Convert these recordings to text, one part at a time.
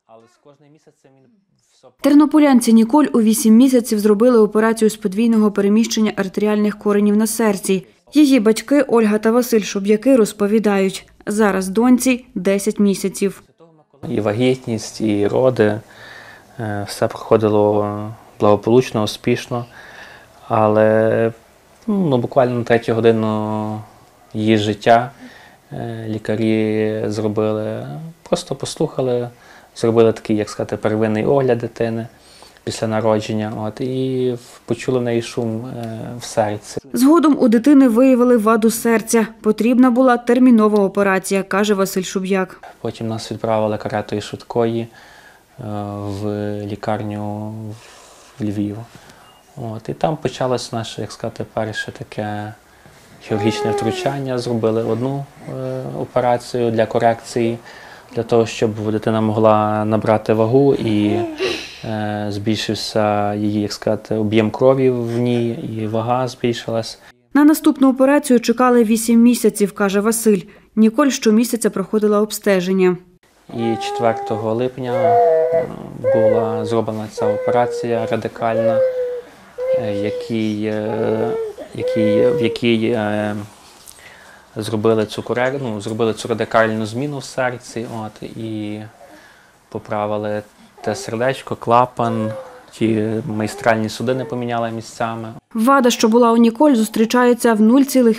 Тернополянці Ніколь у 8 місяців зробили операцію з подвійного переміщення артеріальних коренів на серці. Її батьки Ольга та Василь Шуб'яки розповідають, зараз доньці 10 місяців. І вагітність, і роди, все проходило благополучно, успішно, але буквально на 3-ю годину її життя лікарі зробили, просто послухали, зробили такий, як сказати, первинний огляд дитини після народження, і почули в неї шум в серці. Згодом у дитини виявили ваду серця. Потрібна була термінова операція, каже Василь Шуб'як. Потім нас відправили каретою швидкої в лікарню в Львів. І там почалось наше, як сказати, перше таке хірургічне втручання. Зробили одну операцію для корекції, для того, щоб дитина могла набрати вагу і збільшився її, як сказати, об'єм крові в ній, і вага збільшилась. На наступну операцію чекали 8 місяців, каже Василь. Ніколь щомісяця проходила обстеження. І 4 липня була зроблена ця операція радикальна, в якій зробили цю радикальну зміну в серці, і поправили те сердечко, клапан, ті майстральні судини поміняли місцями. Вада, що була у Ніколь, зустрічається в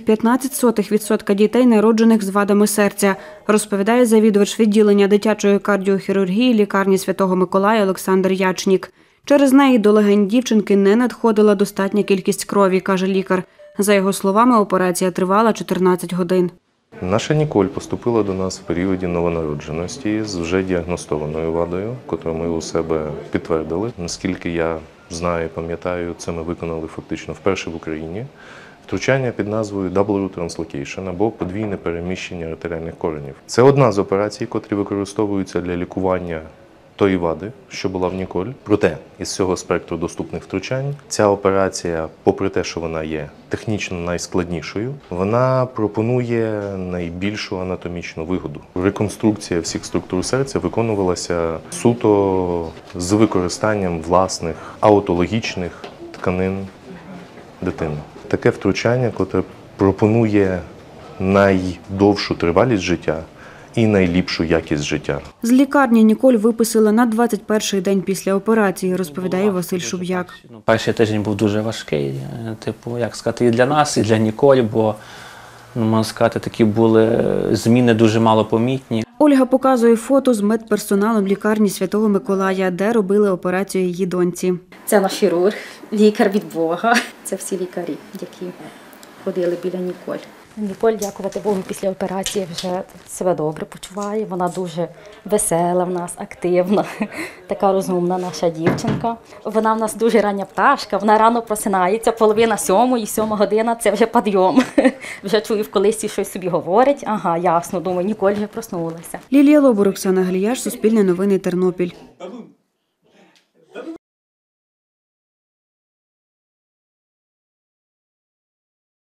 0,15% дітей, народжених з вадами серця, розповідає завідувач відділення дитячої кардіохірургії лікарні Святого Миколая Олександр Ячнік. Через неї до легень дівчинки не надходила достатня кількість крові, каже лікар. За його словами, операція тривала 14 годин. Наша Ніколь поступила до нас в періоді новонародженості з вже діагностованою вадою, яку ми у себе підтвердили. Наскільки я знаю і пам'ятаю, це ми виконали фактично вперше в Україні. Втручання під назвою Double Root Translocation або подвійне переміщення артеріальних коренів. Це одна з операцій, котрі використовуються для лікування тої вади, що була в Ніколь. Проте, із цього спектру доступних втручань, ця операція, попри те, що вона є технічно найскладнішою, вона пропонує найбільшу анатомічну вигоду. Реконструкція всіх структур серця виконувалася суто з використанням власних аутологічних тканин дитини. Таке втручання, яке пропонує найдовшу тривалість життя і найліпшу якість життя. З лікарні Ніколь виписали на 21-й день після операції, розповідає Василь Шуб'як. Перший тиждень був дуже важкий, як сказати, і для нас, і для Ніколь, бо, можна сказати, такі були зміни дуже малопомітні. Ольга показує фото з медперсоналом лікарні Святого Миколая, де робили операцію її доньці. Це наш хірург, лікар від Бога. Це всі лікарі, які ходили біля Ніколь. Ніколь, дякувати Богу, після операції вже себе добре почуває. Вона дуже весела в нас, активна, така розумна наша дівчинка. Вона в нас дуже рання пташка, вона рано просинається, 6:30, 7 година – це вже підйом. Вже чую, в колисці щось собі говорить. Ага, ясно, думаю, Ніколь вже проснулася. Лілія Лобур, Оксана Галіяш, Суспільне новини, Тернопіль.